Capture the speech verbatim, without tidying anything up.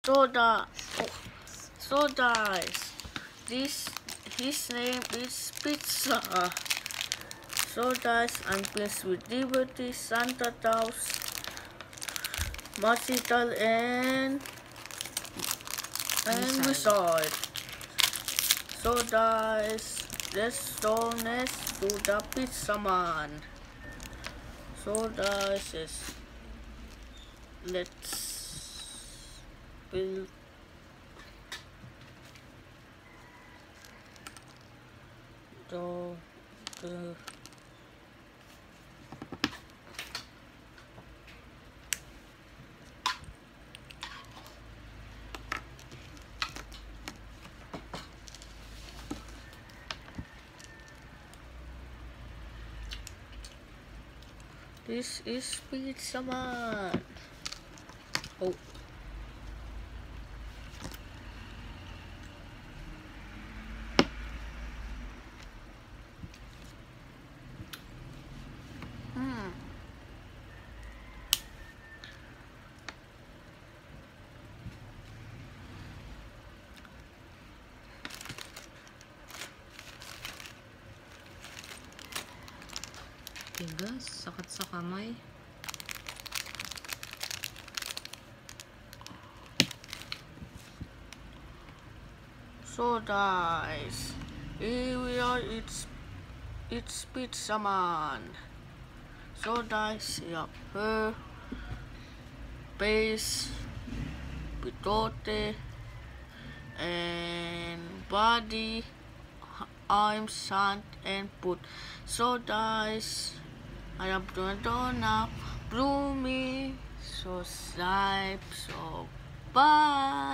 Soda. Oh, so guys, this his name is Pizza. So guys, I'm pleased with Liberty, Santa Claus, Marcital, and and Wizard. So guys, let's go next to the Pizza Man. So guys, yes, let's build the the This is Pizza Man. Oh. Hmm. Tigas, sakit sa kamay. So guys, here we are. It's it's Pizza Man. So guys, yeah, her base, pitote, and body, arms, hand, and foot. So guys, I am gonna do now. Bloomy, so snipe, so bye.